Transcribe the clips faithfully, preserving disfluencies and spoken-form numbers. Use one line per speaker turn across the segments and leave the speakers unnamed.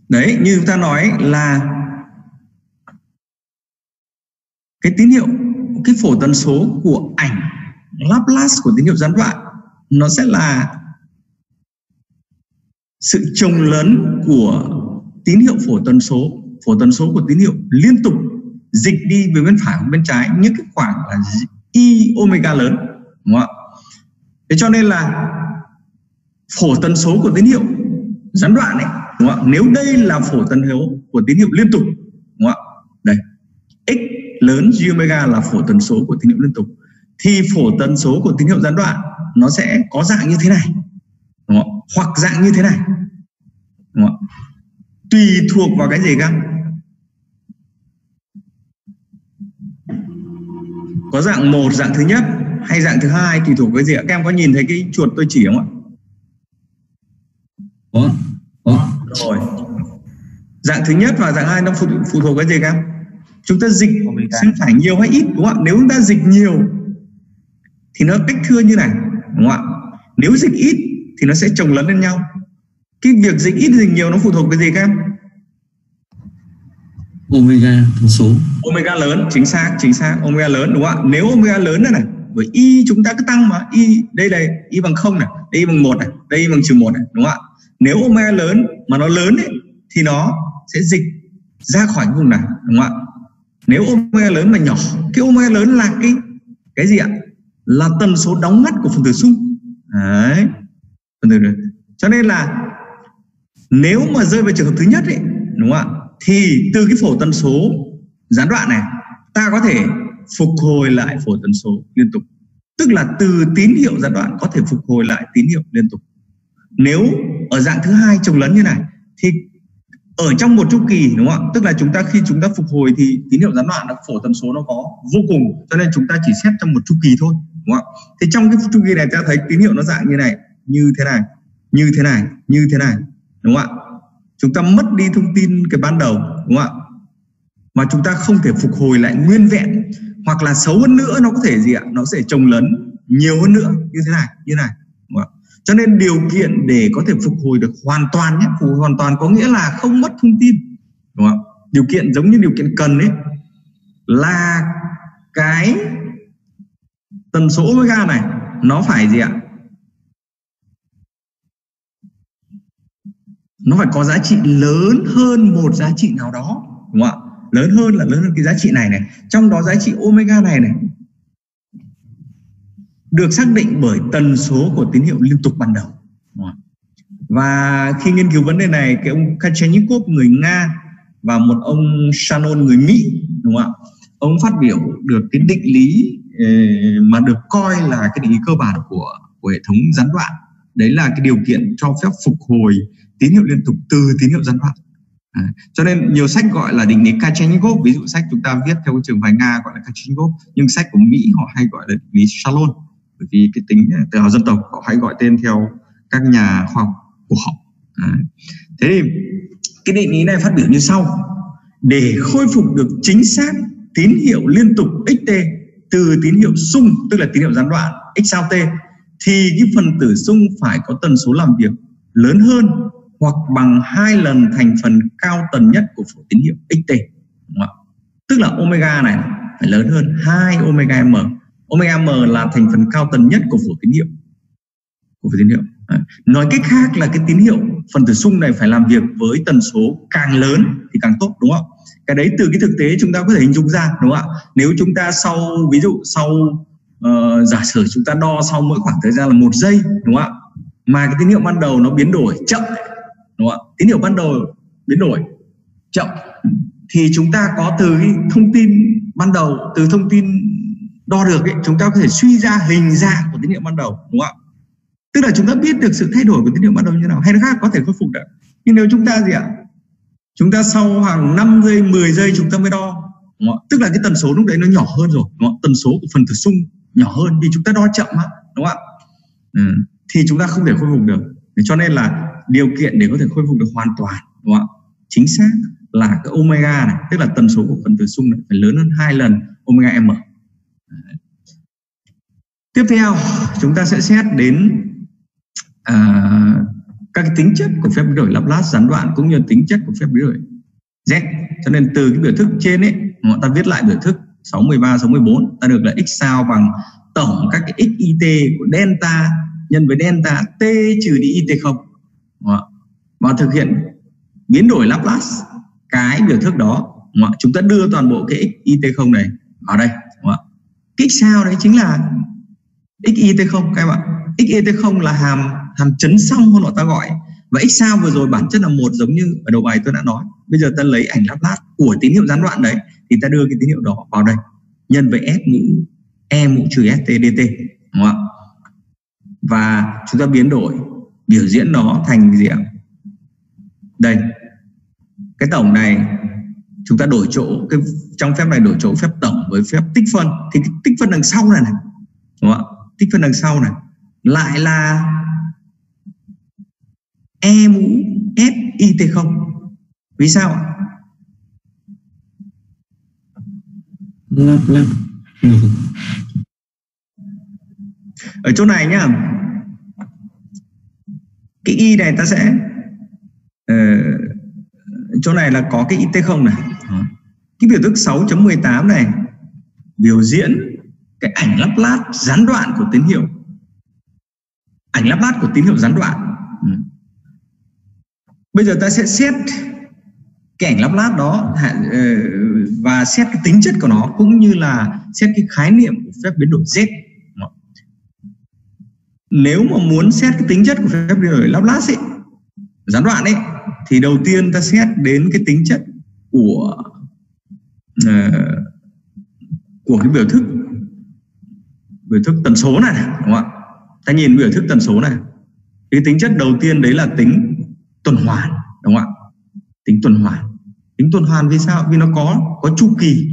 Đấy, như chúng ta nói là cái tín hiệu, cái phổ tần số của ảnh Laplace của tín hiệu gián đoạn nó sẽ là sự chồng lớn của tín hiệu phổ tần số, phổ tần số của tín hiệu liên tục dịch đi về bên phải hoặc bên trái những cái khoảng là y omega lớn, đúng không ạ? Thế cho nên là phổ tần số của tín hiệu gián đoạn ấy, đúng không ạ? Nếu đây là phổ tần số của tín hiệu liên tục, đúng không ạ? Đây, x lớn g omega là phổ tần số của tín hiệu liên tục, thì phổ tần số của tín hiệu gián đoạn nó sẽ có dạng như thế này, đúng không? Hoặc dạng như thế này, đúng không? Tùy thuộc vào cái gì các? Có dạng một, dạng thứ nhất hay dạng thứ hai, tùy thuộc với gì ạ? Các em có nhìn thấy cái chuột tôi chỉ không ạ?
Có. Có.
Rồi. Dạng thứ nhất và dạng hai nó phụ, phụ thuộc cái gì các em? Chúng ta dịch sang phải nhiều hay ít, đúng không ạ? Nếu chúng ta dịch nhiều thì nó cách thưa như này, đúng không ạ? Nếu dịch ít thì nó sẽ chồng lấn lên nhau. Cái việc dịch ít dịch nhiều nó phụ thuộc cái gì các em?
Omega tần số.
Omega lớn, chính xác, chính xác, omega lớn, đúng không ạ? Nếu omega lớn này này, với y chúng ta cứ tăng mà, y đây này, y bằng không này, đây y bằng một này, đây y bằng trừ một này, đúng không ạ? Nếu omega lớn mà nó lớn ấy, thì nó sẽ dịch ra khỏi vùng này, đúng không ạ? Nếu omega lớn mà nhỏ, cái omega lớn là cái cái gì ạ? Là tần số đóng ngắt của phần tử xung. Đấy. Phần tử. Cho nên là nếu mà rơi vào trường hợp thứ nhất ấy, đúng không ạ? Thì từ cái phổ tần số gián đoạn này ta có thể phục hồi lại phổ tần số liên tục. Tức là từ tín hiệu gián đoạn có thể phục hồi lại tín hiệu liên tục. Nếu ở dạng thứ hai chồng lấn như này thì ở trong một chu kỳ, đúng không ạ? Tức là chúng ta khi chúng ta phục hồi thì tín hiệu gián đoạn nó phổ tần số nó có vô cùng, cho nên chúng ta chỉ xét trong một chu kỳ thôi, đúng không ạ? Thì trong cái chu kỳ này ta thấy tín hiệu nó dạng như này, như thế này, như thế này, như thế này, đúng không ạ? Chúng ta mất đi thông tin cái ban đầu, đúng không ạ? Mà chúng ta không thể phục hồi lại nguyên vẹn, hoặc là xấu hơn nữa nó có thể gì ạ? Nó sẽ chồng lấn nhiều hơn nữa, như thế này, như này, đúng không ạ? Cho nên điều kiện để có thể phục hồi được hoàn toàn nhé, phục hồi hoàn toàn có nghĩa là không mất thông tin, đúng không ạ? Điều kiện giống như điều kiện cần ấy là cái tần số omega này nó phải gì ạ? Nó phải có giá trị lớn hơn một giá trị nào đó, đúng không ạ? Lớn hơn là lớn hơn cái giá trị này này. Trong đó giá trị omega này này được xác định bởi tần số của tín hiệu liên tục ban đầu. Và khi nghiên cứu vấn đề này, cái ông Kashchenikov người Nga và một ông Shannon người Mỹ, đúng không ạ? Ông phát biểu được cái định lý mà được coi là cái định lý cơ bản của, của hệ thống gián đoạn. Đấy là cái điều kiện cho phép phục hồi tín hiệu liên tục từ tín hiệu gián đoạn. À, cho nên nhiều sách gọi là định lý Kashchenikov, ví dụ sách chúng ta viết theo trường phái Nga gọi là Kashchenikov, nhưng sách của Mỹ họ hay gọi là định lý Shannon, bởi vì cái tính tự hào dân tộc họ hay gọi tên theo các nhà khoa học của họ. À, thế thì cái định lý này phát biểu như sau: để khôi phục được chính xác tín hiệu liên tục xt từ tín hiệu xung, tức là tín hiệu gián đoạn x sao t, thì cái phần tử xung phải có tần số làm việc lớn hơn hoặc bằng hai lần thành phần cao tần nhất của phổ tín hiệu xt, đúng không? Tức là omega này phải lớn hơn hai omega m. Omega m là thành phần cao tần nhất của phổ tín hiệu. Của phổ tín hiệu. Nói cách khác là cái tín hiệu phần tử xung này phải làm việc với tần số càng lớn thì càng tốt, đúng không? Cái đấy từ cái thực tế chúng ta có thể hình dung ra, đúng không ạ? Nếu chúng ta sau, ví dụ sau uh, giả sử chúng ta đo sau mỗi khoảng thời gian là một giây, đúng không ạ? Mà cái tín hiệu ban đầu nó biến đổi chậm, đúng không ạ? Tín hiệu ban đầu biến đổi chậm thì chúng ta có từ cái thông tin ban đầu, từ thông tin đo được ấy, chúng ta có thể suy ra hình dạng của tín hiệu ban đầu, đúng không ạ? Tức là chúng ta biết được sự thay đổi của tín hiệu ban đầu như nào, hay nó khác có thể khôi phục được. Nhưng nếu chúng ta gì ạ? Chúng ta sau hàng năm giây, mười giây chúng ta mới đo, đúng không? Tức là cái tần số lúc đấy nó nhỏ hơn rồi, đúng không? Tần số của phần tử xung nhỏ hơn vì chúng ta đo chậm á, đúng không ạ? Ừ. Thì chúng ta không thể khôi phục được. Cho nên là điều kiện để có thể khôi phục được hoàn toàn, đúng không ạ? Chính xác là cái omega này, tức là tần số của phần tử xung này phải lớn hơn hai lần omega m. Tiếp theo chúng ta sẽ xét đến à, các cái tính chất của phép biến đổi Laplace gián đoạn cũng như tính chất của phép biến đổi Z. Cho nên từ cái biểu thức trên ấy, ta viết lại biểu thức sáu mươi ba, sáu mươi bốn, ta được là x sao bằng tổng các cái x i t của delta nhân với delta t trừ đi i t không. Và thực hiện biến đổi Laplace cái biểu thức đó, chúng ta đưa toàn bộ cái x i t không này vào đây. Cái x sao đấy chính là x i t không các em ạ. X i t không là hàm hàm chấn song hơn ta gọi. Và x sao vừa rồi bản chất là một, giống như ở đầu bài tôi đã nói. Bây giờ ta lấy ảnh Laplace của tín hiệu gián đoạn đấy thì ta đưa cái tín hiệu đó vào đây nhân với s mũ e mũ trừ st dt, đúng không ạ? Và chúng ta biến đổi biểu diễn nó thành gì ạ? Đây, cái tổng này chúng ta đổi chỗ, cái trong phép này đổi chỗ phép tổng với phép tích phân, thì cái tích phân đằng sau này này, đúng không ạ? Tích phân đằng sau này lại là e mũ s i t không. Vì sao ạ?
Lắp lắp.
Ở chỗ này nhá, cái y này ta sẽ uh, chỗ này là có cái i t không này. Cái biểu thức sáu chấm mười tám này biểu diễn cái ảnh Laplace gián đoạn của tín hiệu, ảnh Laplace của tín hiệu gián đoạn. Bây giờ ta sẽ xét cái ảnh Laplace đó và xét cái tính chất của nó, cũng như là xét cái khái niệm của phép biến đổi Z. Nếu mà muốn xét cái tính chất của phép biến đổi Laplace ấy, gián đoạn ấy, thì đầu tiên ta xét đến cái tính chất của uh, của cái biểu thức biểu thức tần số này, đúng không ạ? Ta nhìn biểu thức tần số này, cái tính chất đầu tiên đấy là tính tuần hoàn, đúng không ạ? Tính tuần hoàn. Tính tuần hoàn vì sao? Vì nó có có chu kỳ.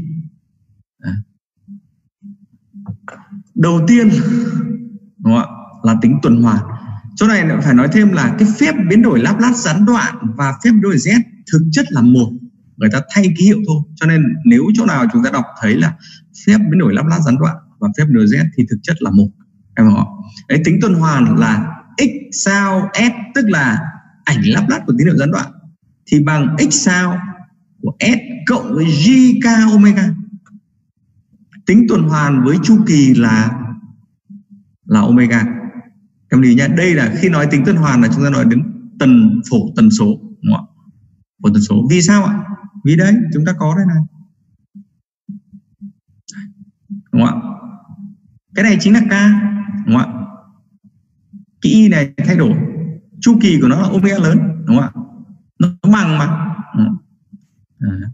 Đầu tiên, đúng không ạ, là tính tuần hoàn. Chỗ này phải nói thêm là cái phép biến đổi Laplace gián đoạn và phép biến đổi Z thực chất là một, người ta thay ký hiệu thôi. Cho nên nếu chỗ nào chúng ta đọc thấy là phép biến đổi Laplace gián đoạn và phép biến đổi Z thì thực chất là một. Em hiểu không? Đấy, tính tuần hoàn là x sao s, tức là ảnh Laplace của tín hiệu gián đoạn, thì bằng x sao của s cộng với g k omega. Tính tuần hoàn với chu kỳ là là omega. Em lưu ý nhé, đây là khi nói tính tuần hoàn là chúng ta nói đến tần phổ tần số, đúng không ạ? Phổ tần số. Vì sao ạ? Vì đấy chúng ta có đây này, đúng không ạ? Cái này chính là k, đúng không ạ? Cái y này thay đổi, chu kỳ của nó là omega lớn, đúng không ạ? Nó bằng mà. À.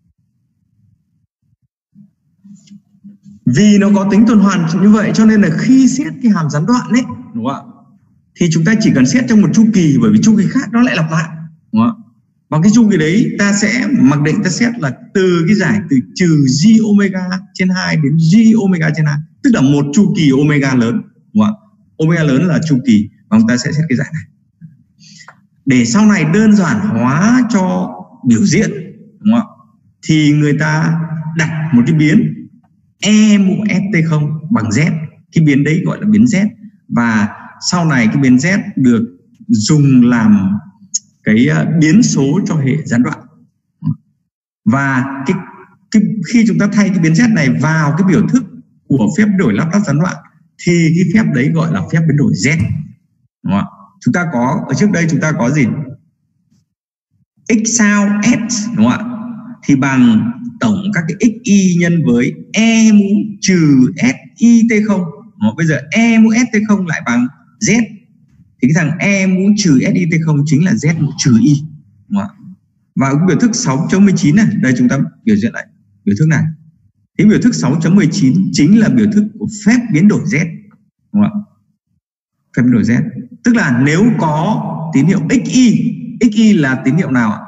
Vì nó có tính tuần hoàn như vậy cho nên là khi xét cái hàm gián đoạn ấy, đúng không ạ, thì chúng ta chỉ cần xét trong một chu kỳ, bởi vì chu kỳ khác nó lại lặp lại, đúng không ạ? Và cái chu kỳ đấy ta sẽ mặc định ta xét là từ cái giải từ trừ g omega trên hai đến g omega trên hai, tức là một chu kỳ omega lớn, đúng không ạ? Omega lớn là chu kỳ và chúng ta sẽ xét cái giải này. Để sau này đơn giản hóa cho biểu diễn, đúng không ạ, thì người ta đặt một cái biến e mũ st không bằng z, cái biến đấy gọi là biến z, và sau này cái biến z được dùng làm cái biến số cho hệ gián đoạn. Và cái, cái khi chúng ta thay cái biến z này vào cái biểu thức của phép đổi Laplace gián đoạn thì cái phép đấy gọi là phép biến đổi z, đúng không ạ? Chúng ta có ở trước đây chúng ta có gì? X sao s, đúng không ạ? Thì bằng tổng các cái xy nhân với e mũ trừ sit không. Bây giờ e mũ st không lại bằng z, thì cái thằng e mũ trừ sit không chính là z mũ trừ y, đúng không ạ? Và cái biểu thức sáu chấm mười chín này, đây chúng ta biểu diễn lại biểu thức này. Cái biểu thức sáu chấm mười chín chính là biểu thức của phép biến đổi z, đúng không ạ? Phép biến đổi z, tức là nếu có tín hiệu xy, xy là tín hiệu nào ạ?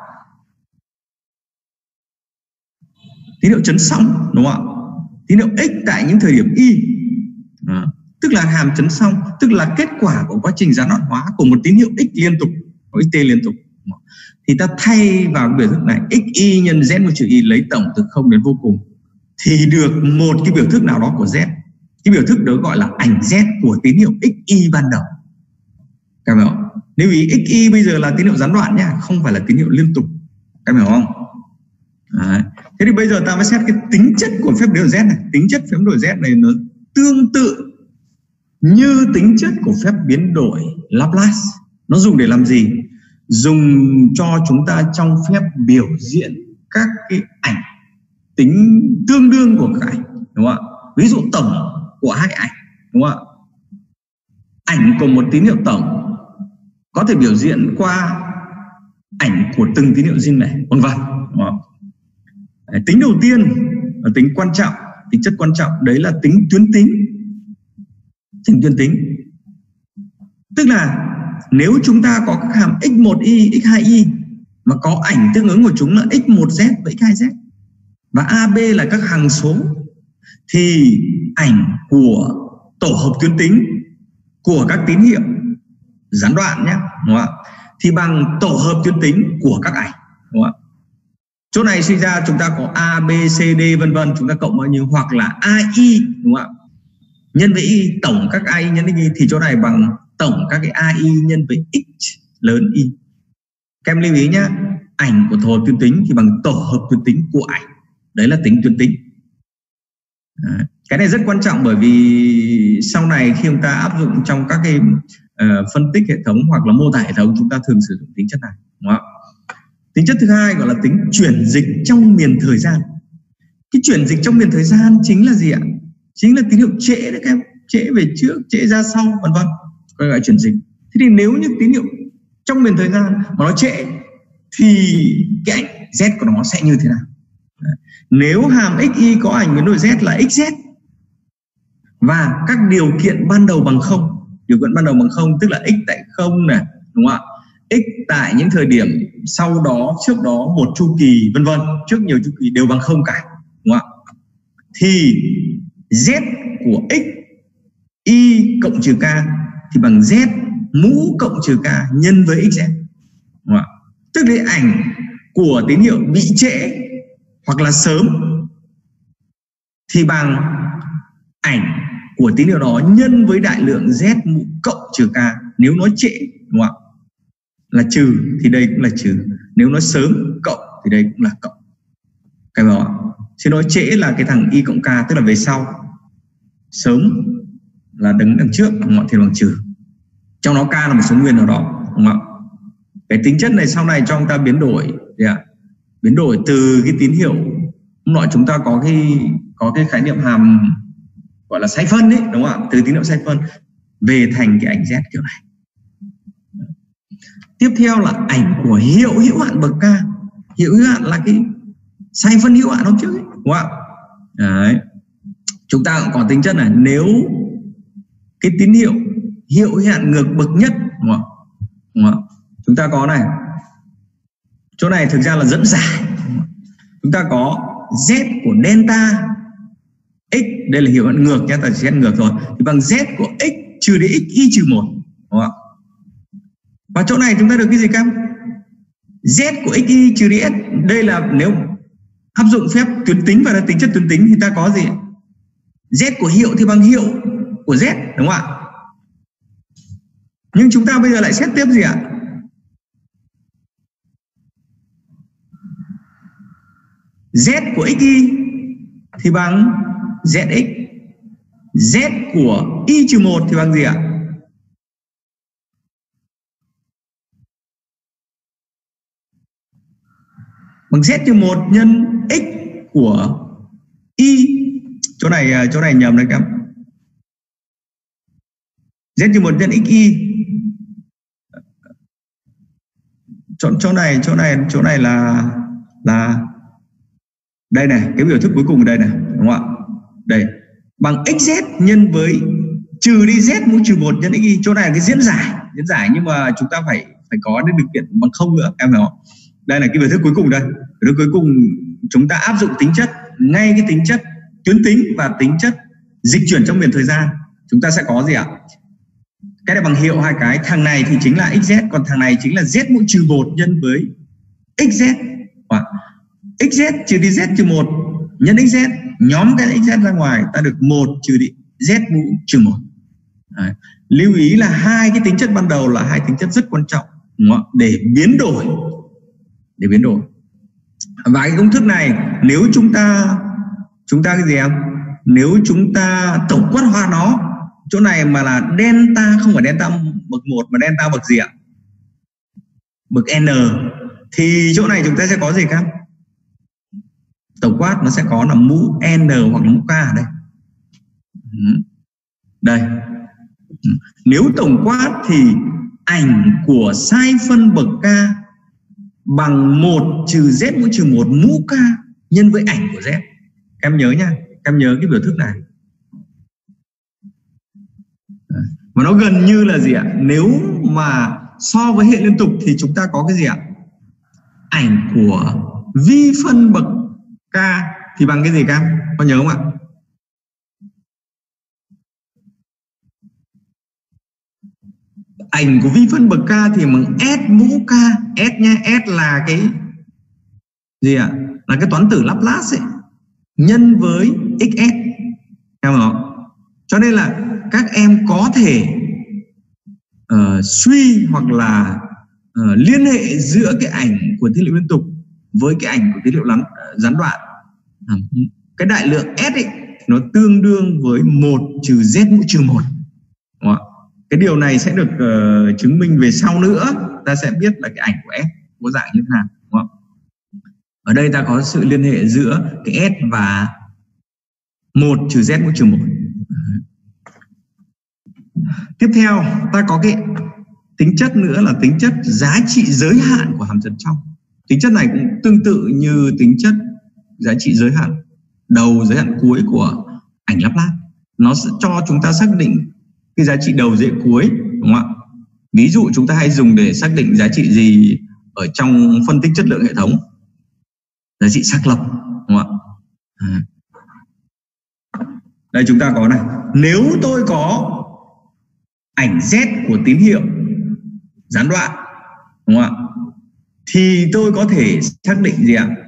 Tín hiệu chấn song, đúng không ạ? Tín hiệu x tại những thời điểm y, à, tức là hàm chấn song, tức là kết quả của quá trình gián đoạn hóa của một tín hiệu x liên tục, của xt liên tục. Thì ta thay vào biểu thức này xy nhân z mũ trừ y, lấy tổng từ không đến vô cùng, thì được một cái biểu thức nào đó của z. Cái biểu thức đó gọi là ảnh z của tín hiệu xy ban đầu. Các bạn, Lưu ý ích y bây giờ là tín hiệu gián đoạn nhá, không phải là tín hiệu liên tục. Các em hiểu không? Đấy. Thế thì bây giờ ta mới xét cái tính chất của phép biến đổi Z này. Tính chất phép biến đổi Z này nó tương tự như tính chất của phép biến đổi Laplace. Nó dùng để làm gì? Dùng cho chúng ta trong phép biểu diễn các cái ảnh tính tương đương của các ảnh, đúng không ạ? Ví dụ tổng của hai ảnh, đúng không ạ? Ảnh của một tín hiệu tổng có thể biểu diễn qua ảnh của từng tín hiệu riêng này, vân vân. Tính đầu tiên là tính quan trọng, tính chất quan trọng đấy là tính tuyến tính. Tính tuyến tính tức là nếu chúng ta có các hàm x một y, x hai y mà có ảnh tương ứng của chúng là x một z và x hai z và a b là các hằng số, thì ảnh của tổ hợp tuyến tính của các tín hiệu gián đoạn nhé, đúng không ạ? Thì bằng tổ hợp tuyến tính của các ảnh, đúng không ạ? Chỗ này suy ra chúng ta có a, b, c, d vân vân, chúng ta cộng bao nhiêu, hoặc là a i, đúng không ạ? Nhân với y, tổng các a i nhân với y, thì chỗ này bằng tổng các cái a i nhân với x lớn y. Các em lưu ý nhá, ảnh của tổ hợp tuyến tính thì bằng tổ hợp tuyến tính của ảnh. Đấy là tính tuyến tính. Đấy. Cái này rất quan trọng bởi vì sau này khi chúng ta áp dụng trong các cái uh, phân tích hệ thống hoặc là mô tả hệ thống, chúng ta thường sử dụng tính chất này, đúng không? Tính chất thứ hai gọi là tính chuyển dịch trong miền thời gian. Cái chuyển dịch trong miền thời gian chính là gì ạ? Chính là tín hiệu trễ đấy các em, trễ về trước, trễ ra sau, vân vân, gọi là chuyển dịch. Thế thì nếu như tín hiệu trong miền thời gian mà nó trễ thì cái ảnh z của nó sẽ như thế nào? Đấy. Nếu hàm xy có ảnh biến đổi z là xz và các điều kiện ban đầu bằng không, điều kiện ban đầu bằng không tức là x tại không này, đúng không ạ? X tại những thời điểm sau đó, trước đó một chu kỳ, vân vân, trước nhiều chu kỳ đều bằng không cả, đúng không ạ? Thì z của x y cộng trừ k thì bằng z mũ cộng trừ k nhân với xz, đúng không ạ? Tức là ảnh của tín hiệu bị trễ hoặc là sớm thì bằng ảnh của tín hiệu đó nhân với đại lượng z mũ cộng trừ k. Nếu nó trễ, đúng không ạ, là trừ thì đây cũng là trừ, nếu nó sớm cộng thì đây cũng là cộng. Cái đó chứ nói trễ là cái thằng y cộng k, tức là về sau, sớm là đứng đằng trước, mọi thì bằng trừ, trong đó k là một số nguyên nào đó, đúng không ạ? Cái tính chất này sau này cho chúng ta biến đổi, yeah. biến đổi từ cái tín hiệu hôm nọ chúng ta có cái có cái khái niệm hàm gọi là sai phân ấy, đúng không ạ? Từ tín hiệu sai phân về thành cái ảnh z kiểu này. Tiếp theo là ảnh của hiệu hữu hạn bậc k. Hiệu hữu hạn là cái sai phân hữu hạn hôm trước ấy, đúng không ạ? Đấy. Chúng ta cũng có tính chất này, nếu cái tín hiệu hiệu hữu hạn ngược bậc nhất, đúng không? Đúng không? Chúng ta có này, chỗ này thực ra là dẫn giải. Chúng ta có z của delta x, đây là hiệu hữu hạn ngược nhé, ta sẽ ngược rồi, thì bằng z của x trừ đi x y trừ một, đúng không? Và chỗ này chúng ta được cái gì các em? Z của xy trừ đi s, đây là nếu áp dụng phép tuyến tính và tính chất tuyến tính thì ta có gì? Z của hiệu thì bằng hiệu của z, đúng không ạ? Nhưng chúng ta bây giờ lại xét tiếp gì ạ? Z của xy thì bằng zx, z của y trừ một thì bằng gì ạ? Bằng z trừ một nhân x của y. Chỗ này chỗ này nhầm đấy các em. Z trừ một nhân xy. Chỗ chỗ này chỗ này chỗ này là là đây này, cái biểu thức cuối cùng ở đây này, đúng không ạ? Đây, bằng xz nhân với trừ đi z mũ trừ một nhân xy. Chỗ này là cái diễn giải, diễn giải nhưng mà chúng ta phải phải có đến điều kiện bằng không nữa, em hiểu không? Đây là cái biểu thức cuối cùng đây. Biểu thức cuối cùng chúng ta áp dụng tính chất, ngay cái tính chất tuyến tính và tính chất dịch chuyển trong miền thời gian. Chúng ta sẽ có gì ạ? Cái này bằng hiệu hai cái, thằng này thì chính là xz, còn thằng này chính là z mũ trừ một nhân với xz. Hoặc xz trừ đi z trừ một nhân xz, nhóm cái xz ra ngoài ta được một trừ đi z mũ trừ một. Đấy. Lưu ý là hai cái tính chất ban đầu là hai tính chất rất quan trọng, đúng không? Để biến đổi, để biến đổi. Và cái công thức này nếu chúng ta chúng ta cái gì em? Nếu chúng ta tổng quát hóa nó, chỗ này mà là delta, không phải delta bậc một mà delta bậc gì ạ? Bậc n, thì chỗ này chúng ta sẽ có gì các? Tổng quát nó sẽ có là mũ n hoặc là mũ k ở đây. Đây. Nếu tổng quát thì ảnh của sai phân bậc k bằng một trừ z mũ trừ một mũ k nhân với ảnh của z. Các em nhớ nha, các em nhớ cái biểu thức này. Và nó gần như là gì ạ? Nếu mà so với hệ liên tục thì chúng ta có cái gì ạ? Ảnh của vi phân bậc k thì bằng cái gì các em? Có nhớ không ạ? Ảnh của vi phân bậc k thì bằng s mũ k. S nha, S là cái gì ạ? Là cái toán tử Laplace ấy, nhân với xs. Em hiểu không? Cho nên là các em có thể uh, suy hoặc là uh, liên hệ giữa cái ảnh của tín hiệu liên tục với cái ảnh của tín hiệu lắn, uh, gián đoạn. Uh, cái đại lượng S ấy nó tương đương với một trừ z mũ trừ một. Đúng không? Cái điều này sẽ được uh, chứng minh về sau nữa. Ta sẽ biết là cái ảnh của S có dạng như thế nào. Đúng không? Ở đây ta có sự liên hệ giữa cái S và một trừ z mũ trừ một. Tiếp theo ta có cái tính chất nữa là tính chất giá trị giới hạn của hàm trần trong. Tính chất này cũng tương tự như tính chất giá trị giới hạn đầu, giới hạn cuối của ảnh Laplace. Nó sẽ cho chúng ta xác định cái giá trị đầu, giá trị cuối, đúng không ạ? Ví dụ chúng ta hay dùng để xác định giá trị gì ở trong phân tích chất lượng hệ thống? Giá trị xác lập, đúng không ạ? À. Đây chúng ta có này, nếu tôi có ảnh Z của tín hiệu gián đoạn, đúng không ạ? Thì tôi có thể xác định gì ạ?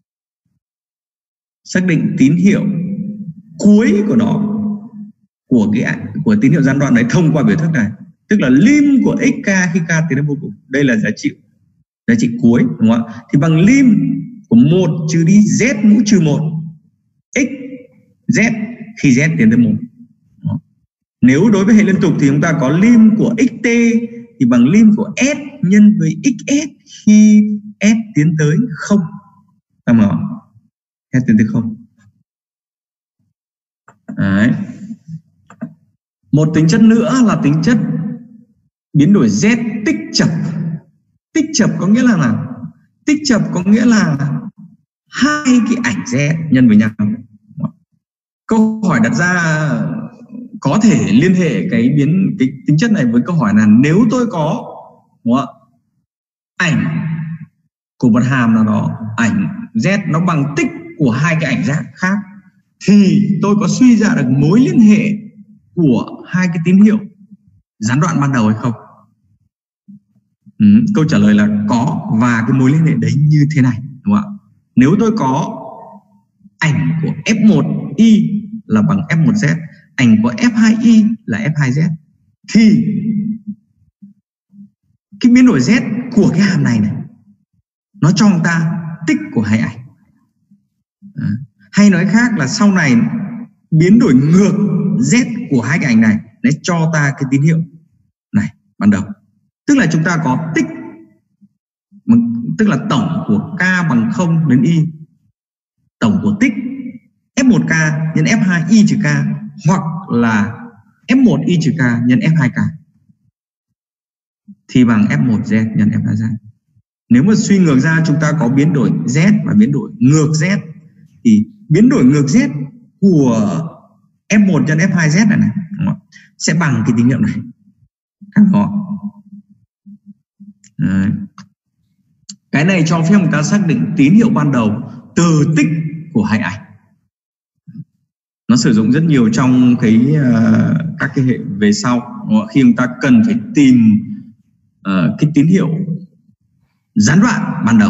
Xác định tín hiệu cuối của nó, của cái ảnh của tín hiệu gián đoạn đấy thông qua biểu thức này, tức là lim của xk khi k tiến đến vô cùng. Đây là giá trị giá trị cuối, đúng không ạ? Thì bằng lim của một trừ đi z mũ trừ một x z khi z tiến tới một. Nếu đối với hệ liên tục thì chúng ta có lim của xt thì bằng lim của s nhân với xs khi s tiến tới không. Cảm ơn. S tiến tới không. Đấy. Một tính chất nữa là tính chất biến đổi z tích chập. Tích chập có nghĩa là là tích chập có nghĩa là hai cái ảnh z nhân với nhau. Câu hỏi đặt ra có thể liên hệ cái biến cái tính chất này với câu hỏi là nếu tôi có, đúng không? Ảnh của một hàm nào đó, ảnh z nó bằng tích của hai cái ảnh z khác, thì tôi có suy ra được mối liên hệ của hai cái tín hiệu gián đoạn ban đầu hay không? Ừ, câu trả lời là có, và cái mối liên hệ đấy như thế này, đúng không ạ? Nếu tôi có ảnh của ép một y là bằng ép một z, ảnh của ép hai y là ép hai z, thì cái biến đổi z của cái hàm này này nó cho chúng ta tích của hai ảnh. À, hay nói khác là sau này biến đổi ngược z của hai cái ảnh này để cho ta cái tín hiệu này ban đầu, tức là chúng ta có tích, tức là tổng của k bằng không đến y, tổng của tích ép một k nhân ép hai y trừ k, hoặc là ép một y trừ k nhân ép hai k thì bằng ép một z nhân ép hai z. Nếu mà suy ngược ra chúng ta có biến đổi z và biến đổi ngược z, thì biến đổi ngược z của ép một nhân ép hai z này, này sẽ bằng cái tín hiệu này. Các họ. Đấy. Cái này cho phép chúng ta xác định tín hiệu ban đầu từ tích của hai ảnh. Nó sử dụng rất nhiều trong cái uh, các cái hệ về sau, khi chúng ta cần phải tìm uh, cái tín hiệu gián đoạn ban đầu.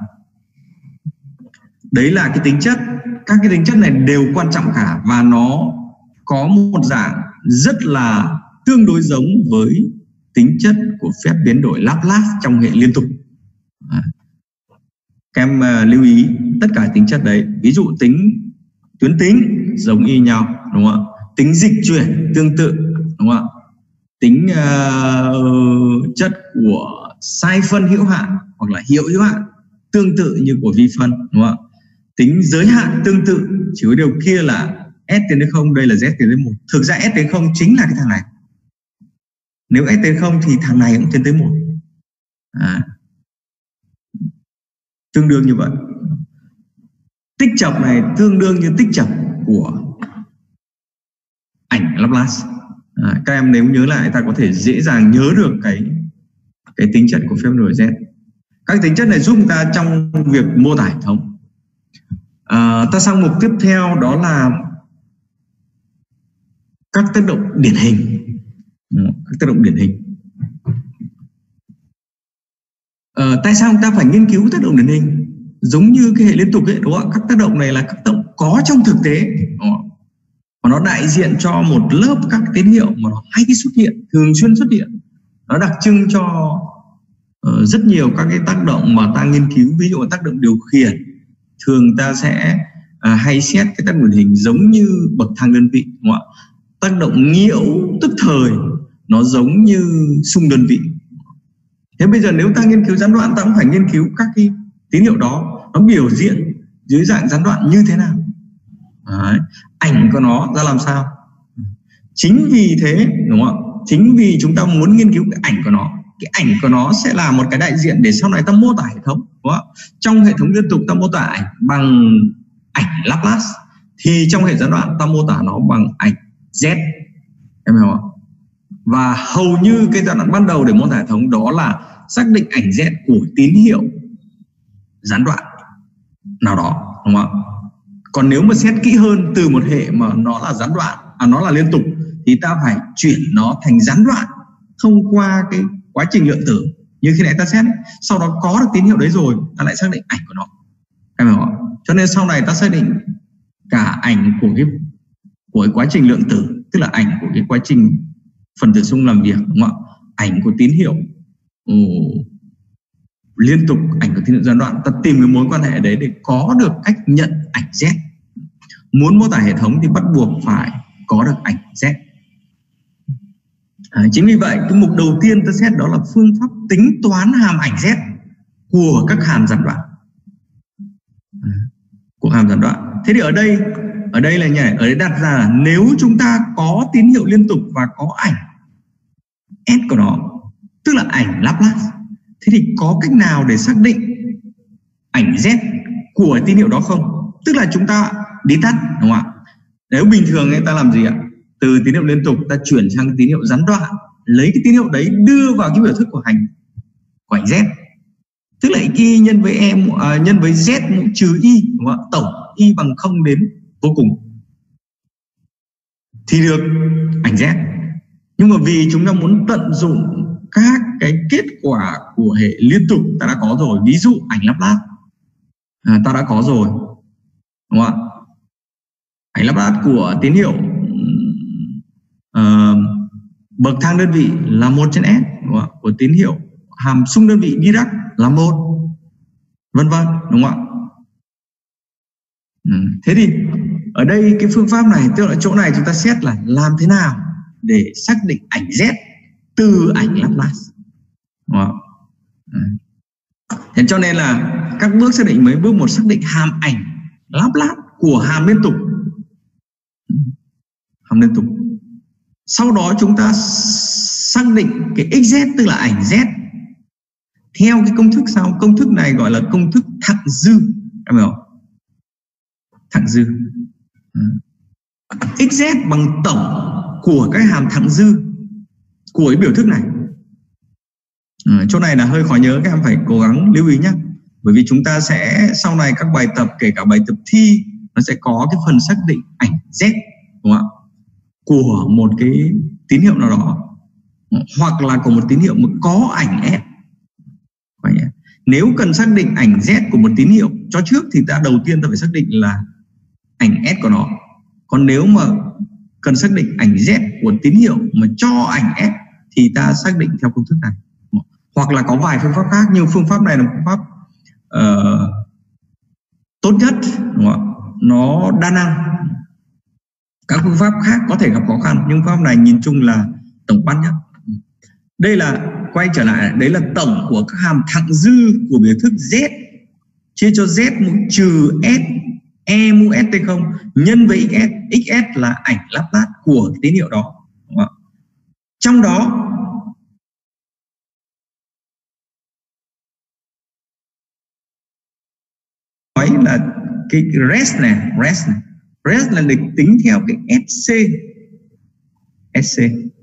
Đấy là cái tính chất, các cái tính chất này đều quan trọng cả, và nó có một dạng rất là tương đối giống với tính chất của phép biến đổi Laplace trong hệ liên tục. À, các em uh, lưu ý tất cả tính chất đấy. Ví dụ tính tuyến tính giống y nhau, đúng không ạ? Tính dịch chuyển tương tự, đúng không ạ? Tính uh, chất của sai phân hữu hạn hoặc là hiệu hữu hạn tương tự như của vi phân, đúng không ạ? Tính giới hạn tương tự, chỉ có điều kia là S tiến đến không, đây là Z tiến đến một. Thực ra S tiến không chính là cái thằng này. Nếu S tiến không thì thằng này cũng tiến tới một. À, tương đương như vậy. Tích chọc này tương đương như tích chọc của ảnh Laplace. À, các em nếu nhớ lại ta có thể dễ dàng nhớ được cái cái tính chất của phép biến đổi Z. Các tính chất này giúp ta trong việc mô tả hệ thống. À, ta sang mục tiếp theo đó là các tác động điển hình. Các tác động điển hình. À, tại sao ta phải nghiên cứu tác động điển hình? Giống như cái hệ liên tục ấy, đúng không? Các tác động này là các tác động có trong thực tế, đúng không? Và nó đại diện cho một lớp các tín hiệu mà nó hay xuất hiện, thường xuyên xuất hiện. Nó đặc trưng cho uh, rất nhiều các cái tác động mà ta nghiên cứu. Ví dụ tác động điều khiển, thường ta sẽ uh, hay xét cái tác động điển hình giống như bậc thang đơn vị, đúng không ạ? Tác động nhiễu tức thời nó giống như xung đơn vị. Thế bây giờ nếu ta nghiên cứu gián đoạn, ta cũng phải nghiên cứu các cái tín hiệu đó nó biểu diễn dưới dạng gián đoạn như thế nào. Đấy. Ảnh của nó ra làm sao. Chính vì thế, đúng không ạ? Chính vì chúng ta muốn nghiên cứu cái ảnh của nó, cái ảnh của nó sẽ là một cái đại diện để sau này ta mô tả hệ thống, đúng không? Trong hệ thống liên tục ta mô tả ảnh bằng ảnh Laplace, thì trong hệ gián đoạn ta mô tả nó bằng ảnh Z. Em hiểu không? Và hầu như cái giai đoạn ban đầu để mô tả hệ thống đó là xác định ảnh Z của tín hiệu gián đoạn nào đó, đúng không ạ? Còn nếu mà xét kỹ hơn, từ một hệ mà nó là gián đoạn, à nó là liên tục, thì ta phải chuyển nó thành gián đoạn thông qua cái quá trình lượng tử như khi nãy ta xét. Sau đó có được tín hiệu đấy rồi, ta lại xác định ảnh của nó. Em hiểu không? Cho nên sau này ta xác định cả ảnh của cái của cái quá trình lượng tử, tức là ảnh của cái quá trình phần tử xung làm việc, đúng không ạ? Ảnh của tín hiệu ừ, liên tục, ảnh của tín hiệu gián đoạn, ta tìm cái mối quan hệ đấy để có được cách nhận ảnh Z. Muốn mô tả hệ thống thì bắt buộc phải có được ảnh Z. À, chính vì vậy cái mục đầu tiên ta xét đó là phương pháp tính toán hàm ảnh Z của các hàm gián đoạn. À, của hàm gián đoạn. Thế thì ở đây ở đây là nhảy, ở đây đặt ra là nếu chúng ta có tín hiệu liên tục và có ảnh S của nó, tức là ảnh Laplace, thế thì có cách nào để xác định ảnh Z của tín hiệu đó không? Tức là chúng ta đi tắt, đúng không ạ? Nếu bình thường ấy, ta làm gì ạ? Từ tín hiệu liên tục ta chuyển sang tín hiệu gián đoạn, lấy cái tín hiệu đấy đưa vào cái biểu thức của hành của ảnh Z, tức là y nhân với e à, nhân với Z mũ trừ y, đúng không ạ? Tổng y bằng không đến vô cùng thì được ảnh Z. Nhưng mà vì chúng ta muốn tận dụng các cái kết quả của hệ liên tục ta đã có rồi, ví dụ ảnh Laplace à, ta đã có rồi, đúng không ạ? Ảnh Laplace của tín hiệu uh, bậc thang đơn vị là một trên S, đúng không ạ? Của tín hiệu hàm xung đơn vị Dirac là một, vân vân, đúng không ạ? Ừ. Thế thì ở đây cái phương pháp này, tức là chỗ này chúng ta xét là làm thế nào để xác định ảnh Z từ ảnh Laplace, đúng không? Ừ. Thế cho nên là các bước xác định, mấy bước một xác định hàm ảnh Laplace của hàm liên tục, hàm liên tục. Sau đó chúng ta xác định cái xz, tức là ảnh Z, theo cái công thức sau. Công thức này gọi là công thức thặng dư, em hiểu không? Thặng dư. Xz bằng tổng của cái hàm thặng dư của cái biểu thức này. À, chỗ này là hơi khó nhớ, các em phải cố gắng lưu ý nhé. Bởi vì chúng ta sẽ sau này các bài tập, kể cả bài tập thi, nó sẽ có cái phần xác định ảnh Z, đúng không ạ? Của một cái tín hiệu nào đó, hoặc là của một tín hiệu mà có ảnh S. Nếu cần xác định ảnh Z của một tín hiệu cho trước thì ta đầu tiên ta phải xác định là ảnh S của nó. Còn nếu mà cần xác định ảnh Z của tín hiệu mà cho ảnh S thì ta xác định theo công thức này. Hoặc là có vài phương pháp khác, nhưng phương pháp này là phương pháp uh, tốt nhất, đúng không? Nó đa năng. Các phương pháp khác có thể gặp khó khăn, nhưng phương pháp này nhìn chung là tổng quan nhất. Đây là, quay trở lại, đấy là tổng của các hàm thặng dư của biểu thức Z chia cho Z mũ trừ S E mũ S T không nhân với xs. Xs là ảnh Laplace của cái tín hiệu đó, đúng không? Trong đó nói là cái rest này, rest này, rest là được tính theo cái SC. SC.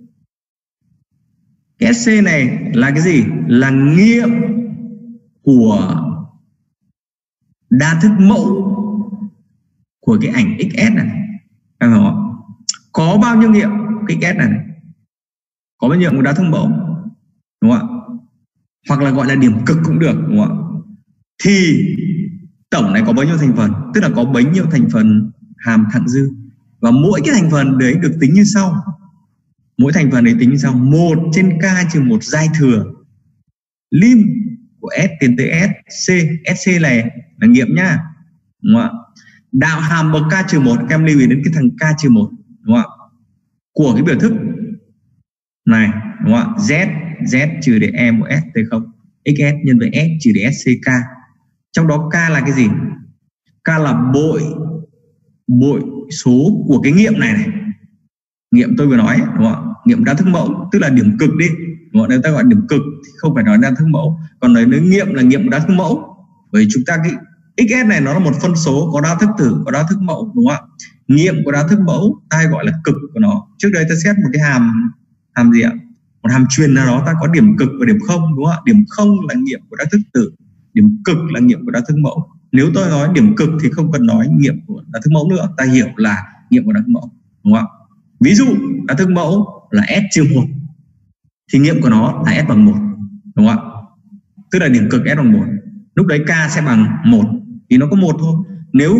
Cái SC này là cái gì? Là nghiệm của đa thức mẫu của cái ảnh xs này. Em hiểu không? Có bao nhiêu nghiệm cái xs này, này? Có bao nhiêu của đa thức mẫu, đúng không ạ? Hoặc là gọi là điểm cực cũng được, đúng không ạ? Thì tổng này có bao nhiêu thành phần, tức là có bấy nhiêu thành phần hàm thặng dư, và mỗi cái thành phần đấy được tính như sau. Mỗi thành phần đấy tính như sau: một trên k trừ một giai thừa lim của S tiến tới S C. Sc này là nghiệm nhá, đúng không ạ? Đạo hàm bậc k trừ một, các em lưu ý đến cái thằng k trừ một, đúng không ạ? Của cái biểu thức này, đúng không ạ? Z Z trừ để E mũ S T không, xs nhân với S trừ để SCK. Trong đó k là cái gì? K là bội bội số của cái nghiệm này này. Nghiệm tôi vừa nói, đúng không ạ? Nghiệm đa thức mẫu, tức là điểm cực đi, đúng không? Nếu ta gọi điểm cực thì không phải nói đa thức mẫu, còn nói nếu nghiệm là nghiệm đa thức mẫu. Bởi chúng ta cái xs này nó là một phân số có đa thức tử, có đa thức mẫu, đúng không ạ? Nghiệm của đa thức mẫu ta hay gọi là cực của nó. Trước đây ta xét một cái hàm hàm gì ạ? Một hàm truyền nào đó ta có điểm cực và điểm không, đúng không ạ? Điểm không là nghiệm của đa thức tử, điểm cực là nghiệm của đa thức mẫu. Nếu tôi nói điểm cực thì không cần nói nghiệm của đa thức mẫu nữa, ta hiểu là nghiệm của đa thức mẫu, đúng không ạ? Ví dụ đa thức mẫu là S trừ một thì nghiệm của nó là S bằng một, đúng không ạ? Tức là điểm cực S bằng một. Lúc đấy k sẽ bằng một thì nó có một thôi. Nếu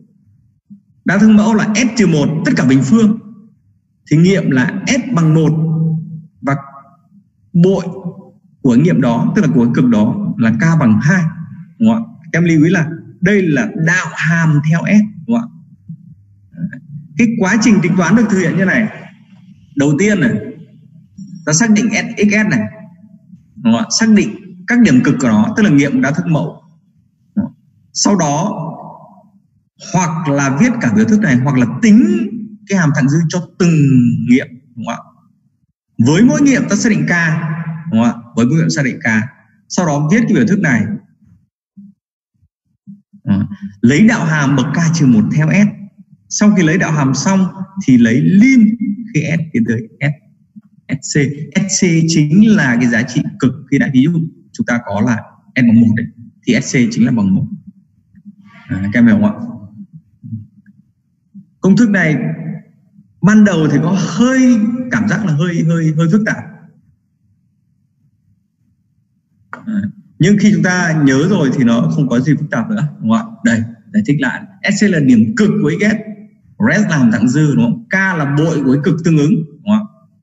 đa thức mẫu là S trừ một tất cả bình phương thì nghiệm là S bằng một, và bội của nghiệm đó, tức là của cực đó, là k bằng hai, đúng không ạ? Em lưu ý là đây là đạo hàm theo S, đúng không ạ? Cái quá trình tính toán được thực hiện như này. Đầu tiên này, ta xác định xs này, đúng không ạ? Xác định các điểm cực của nó, tức là nghiệm đa thức mẫu. Sau đó hoặc là viết cả biểu thức này, hoặc là tính cái hàm thặng dư cho từng nghiệm, đúng không ạ? Với mỗi nghiệm ta xác định k, đúng không ạ? Với mỗi nghiệm xác định k. Sau đó viết cái biểu thức này, lấy đạo hàm bậc k trừ một theo S. Sau khi lấy đạo hàm xong thì lấy lim khi S tiến tới S. SC. SC chính là cái giá trị cực khi đại ví dụ chúng ta có là S bằng một đấy, thì SC chính là bằng một. À, các em hiểu không ạ? Công thức này ban đầu thì có hơi cảm giác là hơi hơi hơi phức tạp. À, nhưng khi chúng ta nhớ rồi thì nó không có gì phức tạp nữa, đúng không ạ? Đây, giải thích lại. Sc là điểm cực của xs, rest là hàm thặng dư, đúng không? K là bội của cực tương ứng, đúng không ạ?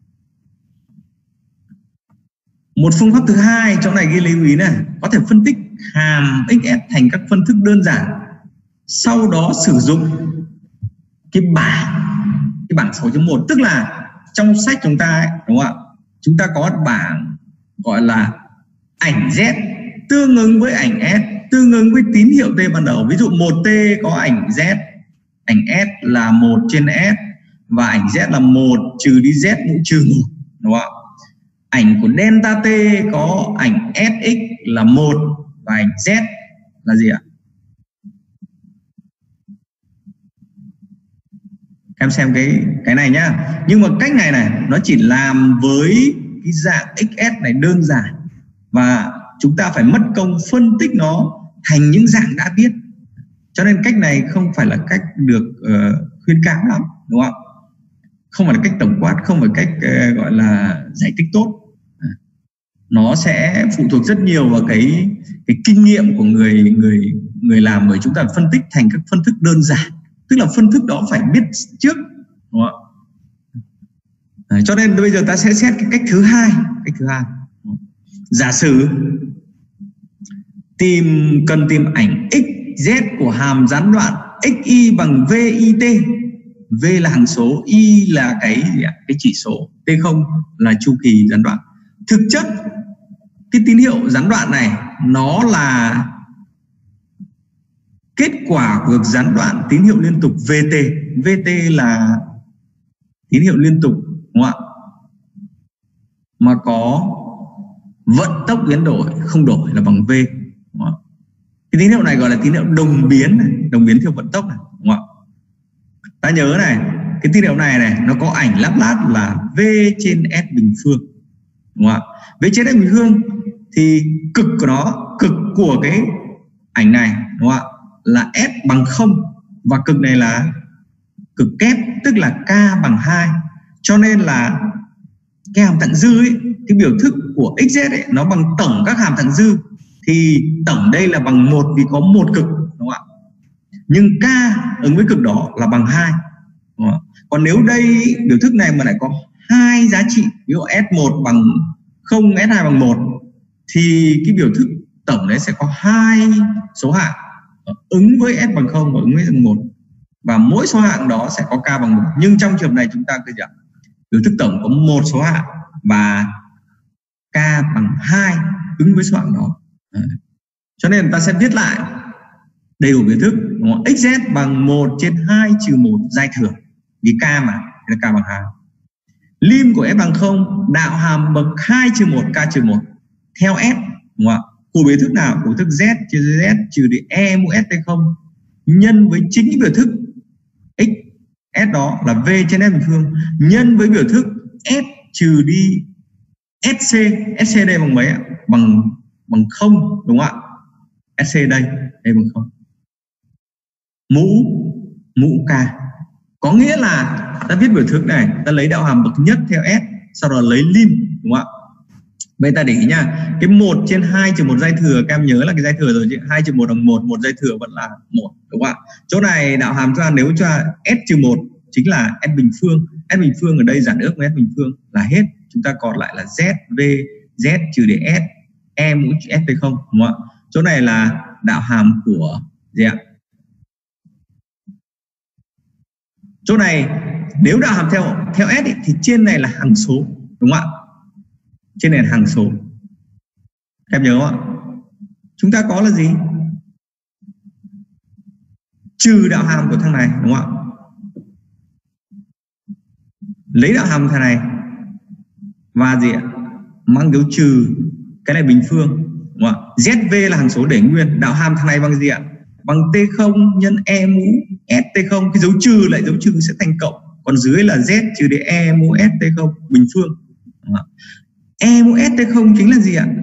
Một phương pháp thứ hai chỗ này ghi lưu ý này, có thể phân tích hàm xs thành các phân thức đơn giản, sau đó sử dụng cái bảng cái bảng sáu chấm một, tức là trong sách chúng ta ấy, đúng không ạ? Chúng ta có bảng gọi là ảnh Z tương ứng với ảnh S tương ứng với tín hiệu T ban đầu. Ví dụ một T có ảnh Z, ảnh S là một trên S, và ảnh Z là một trừ đi Z mũ trừ một, đúng không ạ? Ảnh của delta T có ảnh S x là một và ảnh Z là gì ạ? Em xem cái cái này nhá. Nhưng mà cách này này nó chỉ làm với cái dạng xs này đơn giản, và chúng ta phải mất công phân tích nó thành những dạng đã biết. Cho nên cách này không phải là cách được uh, khuyến cáo lắm, đúng không ạ? Không phải là cách tổng quát, không phải cách uh, gọi là giải thích tốt. Nó sẽ phụ thuộc rất nhiều vào cái cái kinh nghiệm của người người người làm, bởi chúng ta phân tích thành các phân thức đơn giản, tức là phân thức đó phải biết trước, đúng không ạ? Đấy, cho nên bây giờ ta sẽ xét cái cách thứ hai. Cách thứ hai, giả sử tìm cần tìm ảnh x z của hàm gián đoạn xy bằng vit. V là hằng số, y là cái gì ạ? Cái chỉ số, t không là chu kỳ gián đoạn. Thực chất cái tín hiệu gián đoạn này nó là kết quả của việc gián đoạn tín hiệu liên tục vt. Vt là tín hiệu liên tục, đúng không ạ? Mà có vận tốc biến đổi không đổi là bằng v, đúng không ạ? Cái tín hiệu này gọi là tín hiệu đồng biến, đồng biến theo vận tốc này, đúng không ạ? Ta nhớ này, cái tín hiệu này này nó có ảnh Laplace là v trên s bình phương, đúng không ạ? V trên s bình phương thì cực của nó, cực của cái ảnh này, đúng không ạ, là s bằng không, và cực này là cực kép, tức là k bằng hai. Cho nên là cái hàm thẳng dư ấy, cái biểu thức của xz ấy, nó bằng tổng các hàm thẳng dư, thì tổng đây là bằng một vì có một cực, đúng không ạ? Nhưng k ứng với cực đó là bằng hai. Còn nếu đây biểu thức này mà lại có hai giá trị, ví dụ S một bằng không, S hai bằng một, thì cái biểu thức tổng đấy sẽ có hai số hạng ứng với S bằng không và ứng với S bằng một, và mỗi số hạng đó sẽ có k bằng một. Nhưng trong trường hợp này chúng ta cứ nhận biểu thức tổng có một số hạng và k bằng hai ứng với số hạng đó. Đấy. Cho nên ta sẽ viết lại đầy đủ biểu thức, xz bằng một trên hai trừ một giai thừa, vì k mà là k bằng hai. Lim của s bằng không, đạo hàm bậc hai trừ một, k trừ một theo s, đúng không ạ? Của biểu thức nào? Của biểu thức z trừ z trừ đi e mũ s t không nhân với chính cái biểu thức x s đó là v trên s bình phương nhân với biểu thức s trừ đi sc. Sc đây bằng mấy ạ? Bằng bằng không, đúng không ạ? Sc đây đây bằng không, mũ mũ k. Có nghĩa là ta viết biểu thức này, ta lấy đạo hàm bậc nhất theo s, sau đó lấy lim, đúng không ạ? Bây ta để ý nha, cái một trên hai trừ một giai thừa, các em nhớ là cái giai thừa rồi chứ, hai trừ một bằng một, một giai thừa vẫn là một, đúng không ạ? Chỗ này đạo hàm cho nếu cho s trừ một chính là s bình phương. S bình phương ở đây giản ước với s bình phương là hết, chúng ta còn lại là z v z trừ để s e mũ s t không, đúng không ạ? Chỗ này là đạo hàm của gì ạ? Chỗ này nếu đạo hàm theo theo s ấy, thì trên này là hằng số, đúng không ạ? Trên này là hằng số. Các em nhớ không ạ? Chúng ta có là gì? Trừ đạo hàm của thằng này, đúng không ạ? Lấy đạo hàm thằng này và gì ạ? Mang dấu trừ, cái này bình phương, đúng không ạ? zv là hằng số để nguyên, đạo hàm thằng này bằng gì ạ? Bằng t không nhân e mũ s t không, cái dấu trừ lại dấu trừ sẽ thành cộng, còn dưới là z trừ để e mũ s t không bình phương. E mũ s t không chính là gì ạ?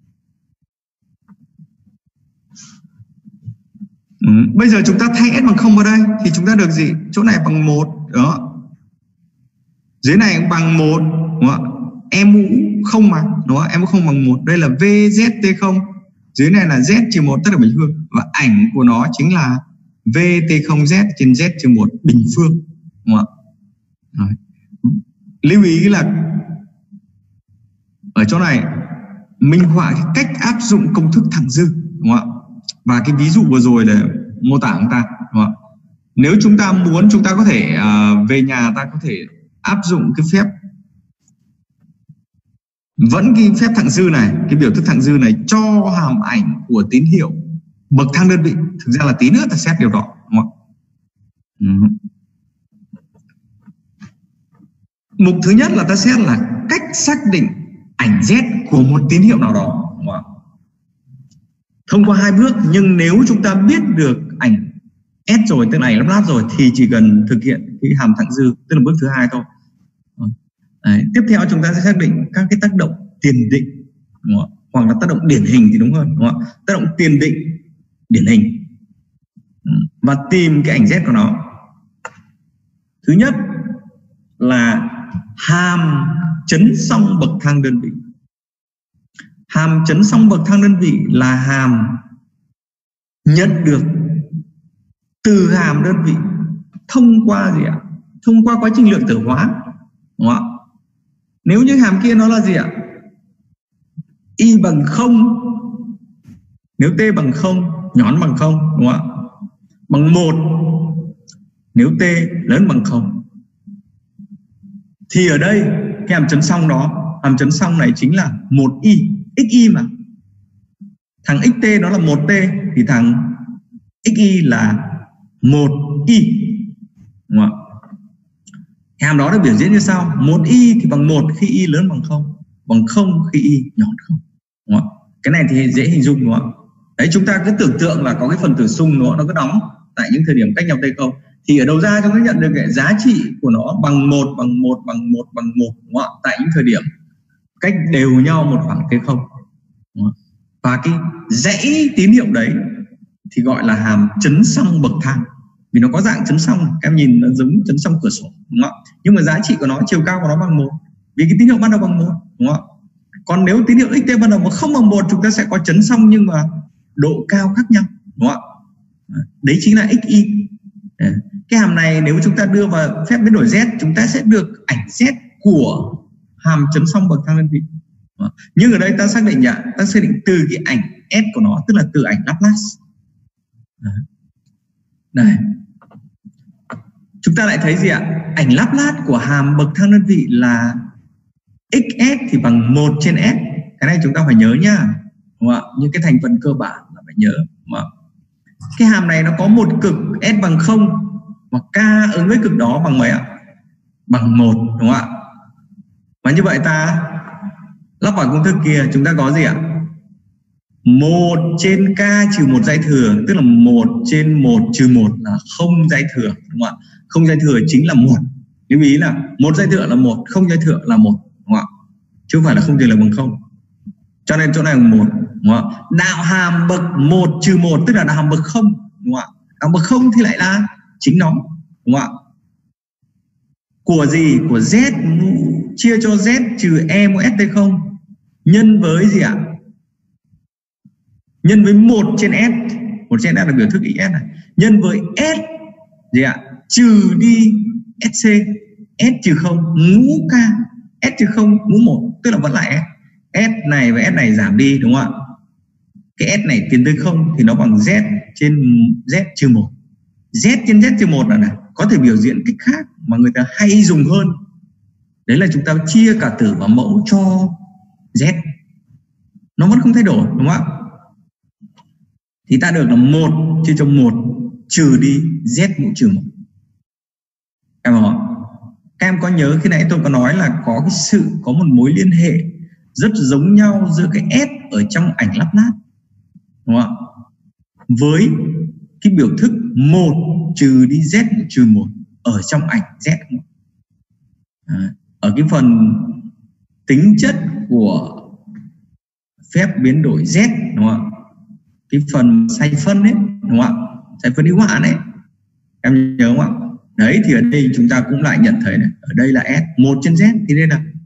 Ừ. Bây giờ chúng ta thay s bằng không vào đây thì chúng ta được gì? Chỗ này bằng một, đó. Dưới này cũng bằng một, đúng không ạ? E mũ không mà, đúng không? E mũ không bằng một, đây là vz t không. Dưới này là z trừ một tất cả bình phương, và ảnh của nó chính là vt không z trên z trừ một bình phương, đúng không ạ? Lưu ý là ở chỗ này minh họa cái cách áp dụng công thức thẳng dư, đúng không ạ? Và cái ví dụ vừa rồi là mô tả chúng ta, đúng không ạ? Nếu chúng ta muốn, chúng ta có thể uh, về nhà ta có thể áp dụng cái phép, vẫn cái phép thẳng dư này, cái biểu thức thẳng dư này cho hàm ảnh của tín hiệu bậc thang đơn vị. Thực ra là tí nữa ta xét điều đó, đúng không ạ? Ừ. Mục thứ nhất là ta xét là cách xác định ảnh z của một tín hiệu nào đó, đúng không ạ? Thông qua hai bước, nhưng nếu chúng ta biết được ảnh s rồi, tức là ảnh Laplace rồi, thì chỉ cần thực hiện cái hàm thẳng dư, tức là bước thứ hai thôi. Đấy. Tiếp theo chúng ta sẽ xác định các cái tác động tiền định, đúng không? Hoặc là tác động điển hình thì đúng hơn, đúng không? Tác động tiền định điển hình và tìm cái ảnh z của nó. Thứ nhất là hàm chấn song bậc thang đơn vị. Hàm chấn song bậc thang đơn vị là hàm nhận được từ hàm đơn vị thông qua gì ạ? Thông qua quá trình lượng tử hóa, đúng không ạ? Nếu như hàm kia nó là gì ạ? Y bằng không. Nếu t bằng không, nhón bằng không, đúng không ạ? Bằng một nếu t lớn bằng không. Thì ở đây cái hàm chấm song đó, hàm chấm song này chính là một y, xy mà. Thằng xt nó là một t thì thằng xy là một y, đúng không ạ? Hàm đó được biểu diễn như sau: một y thì bằng một khi y lớn bằng không, bằng không khi y nhỏ hơn không, đúng không ạ? Cái này thì dễ hình dung, đúng không ạ? Đấy, chúng ta cứ tưởng tượng là có cái phần tử xung nó nó có đóng tại những thời điểm cách nhau t không, thì ở đầu ra chúng ta nhận được cái giá trị của nó bằng một, bằng một, bằng một, bằng một, đúng không ạ? Tại những thời điểm cách đều nhau một khoảng t không, đúng không? Và cái dãy tín hiệu đấy thì gọi là hàm chấn song bậc thang, vì nó có dạng chấn song, các em nhìn nó giống chấn song cửa sổ, đúng không ạ? Nhưng mà giá trị của nó, chiều cao của nó bằng một, vì cái tín hiệu ban đầu bằng một, đúng không ạ? Còn nếu tín hiệu xt ban đầu mà không bằng một, chúng ta sẽ có chấn song nhưng mà độ cao khác nhau, đúng không ạ? Đấy chính là xy. Cái hàm này nếu chúng ta đưa vào phép biến đổi z, chúng ta sẽ được ảnh z của hàm chấn song bậc thang đơn vị. Nhưng ở đây ta xác định nhá, ta xác định từ cái ảnh s của nó, tức là từ ảnh Laplace. Đây, chúng ta lại thấy gì ạ? Ảnh Laplace của hàm bậc thang đơn vị là xs thì bằng một trên s. Cái này chúng ta phải nhớ nhá, đúng không ạ? Những cái thành phần cơ bản là phải nhớ, đúng không ạ? Cái hàm này nó có một cực s bằng không và k ứng với cực đó bằng mấy ạ? Bằng một, đúng không ạ? Và như vậy ta lắp vào công thức kia, chúng ta có gì ạ? một trên k trừ một dãy thừa, tức là một trên một trừ một là không dãy thừa, đúng không ạ? Không dãy thừa chính là một. Lưu ý là một dãy thừa là một, không dãy thừa là một, đúng không ạ? Chứ không phải là không tiền là bằng không. Cho nên chỗ này là một, đúng không ạ? Đạo hàm bậc một trừ một tức là đạo hàm bậc không, đúng không ạ? Đạo bậc không thì lại là chính nó, đúng không ạ? Của gì? Của z chia cho z trừ e mũ st không nhân với gì ạ? Nhân với một trên s, một trên s là biểu thức is này, nhân với s gì ạ? Trừ đi sc, s trừ không mũ k, s trừ không mũ một, tức là vẫn lại s. S này và s này giảm đi, đúng không ạ? Cái s này tiến tới không thì nó bằng z trên z trừ một. Z trên z trừ một là này, có thể biểu diễn cách khác mà người ta hay dùng hơn. Đấy là chúng ta chia cả tử và mẫu cho z, nó vẫn không thay đổi, đúng không ạ? Thì ta được là một chia cho một trừ đi z mũ trừ một. Các em hỏi, các em có nhớ khi nãy tôi có nói là có cái sự có một mối liên hệ rất giống nhau giữa cái s ở trong ảnh Laplace, đúng không ạ? Với cái biểu thức một trừ đi z mũ trừ một ở trong ảnh z. À, ở cái phần tính chất của phép biến đổi z, đúng không ạ? Cái phần xoay phân ấy, đúng không ạ? Xoay phân hữu hạn ấy, em nhớ không ạ? Đấy thì ở đây chúng ta cũng lại nhận thấy này, ở đây là s một trên z thì đây là